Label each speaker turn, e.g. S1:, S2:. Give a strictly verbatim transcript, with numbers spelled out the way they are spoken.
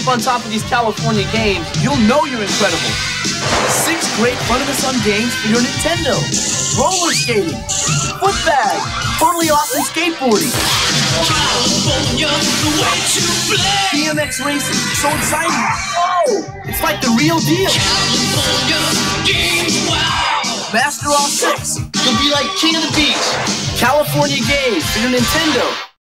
S1: on top of these California games, you'll know you're incredible. Six great front-of-the-sun games for your Nintendo. Roller skating, foot bag, totally awesome skateboarding.
S2: California, the way to play.
S1: B M X racing, so exciting. Oh, it's like the real deal.
S2: California games, wow.
S1: Master all six.
S2: You'll be like king of the beach.
S1: California games for your Nintendo.